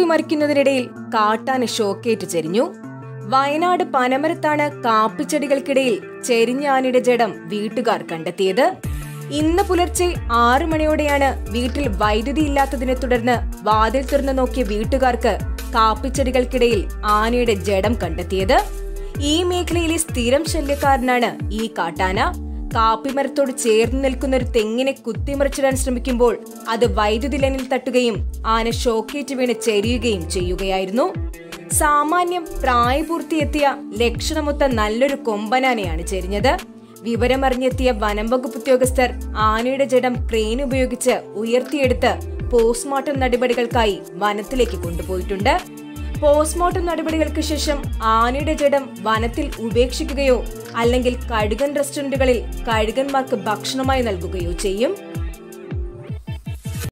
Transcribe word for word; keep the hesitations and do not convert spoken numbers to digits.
കുത്തിമറിക്കുന്നതിനിടയിൽ കാട്ടാന ഷോക്കേറ്റ് ചെരിഞ്ഞു. വയനാട് പനമരത്താണ് കാപ്പിച്ചെടികൾക്കിടയിൽ ചെരിഞ്ഞ ആനയുടെ ജഡം വീട്ടുകാർ കണ്ടെത്തിയത്. ഇന്ന് പുലർച്ചെ ആറു മണിയോടെയാണ് വീട്ടിൽ വൈദ്യുതി ഇല്ലാത്തതിനെ തുടർന്ന് വാതിൽ തുറന്നു നോക്കിയ വീട്ടുകാർക്ക് കാപ്പിച്ചെടികൾക്കിടയിൽ ആനയുടെ ജഡം കണ്ടെത്തിയത്. ഈ മേഖലയിലെ സ്ഥിരം ശല്യക്കാരനാണ് ഈ കാട്ടാന. കാപ്പിമരത്തോട് ചേർന്ന് നിൽക്കുന്ന ഒരു തെങ്ങിനെ കുത്തിമറിച്ചിടാൻ ശ്രമിക്കുമ്പോൾ അത് വൈദ്യുതി ലൈനിൽ തട്ടുകയും ആന ഷോക്കേറ്റ് വീണ് ചെരിയുകയും ചെയ്യുകയായിരുന്നു. സാമാന്യം പ്രായപൂർത്തിയെത്തിയ ലക്ഷണമൊത്ത നല്ലൊരു കൊമ്പനാനയാണ് ചെരിഞ്ഞത്. വിവരമറിഞ്ഞെത്തിയ വനം വകുപ്പ് ഉദ്യോഗസ്ഥർ ആനയുടെ ജഡം ക്രെയിൻ ഉപയോഗിച്ച് ഉയർത്തിയെടുത്ത് പോസ്റ്റ്മോർട്ടം നടപടികൾക്കായി വനത്തിലേക്ക് കൊണ്ടുപോയിട്ടുണ്ട്. പോസ്റ്റ്മോർട്ടം നടപടികൾക്ക് ശേഷം ആനയുടെ ജഡം വനത്തിൽ ഉപേക്ഷിക്കുകയോ അല്ലെങ്കിൽ കഴുകൻ റെസ്റ്റോറന്റുകളിൽ കഴുകന്മാർക്ക് ഭക്ഷണമായി നൽകുകയോ ചെയ്യും.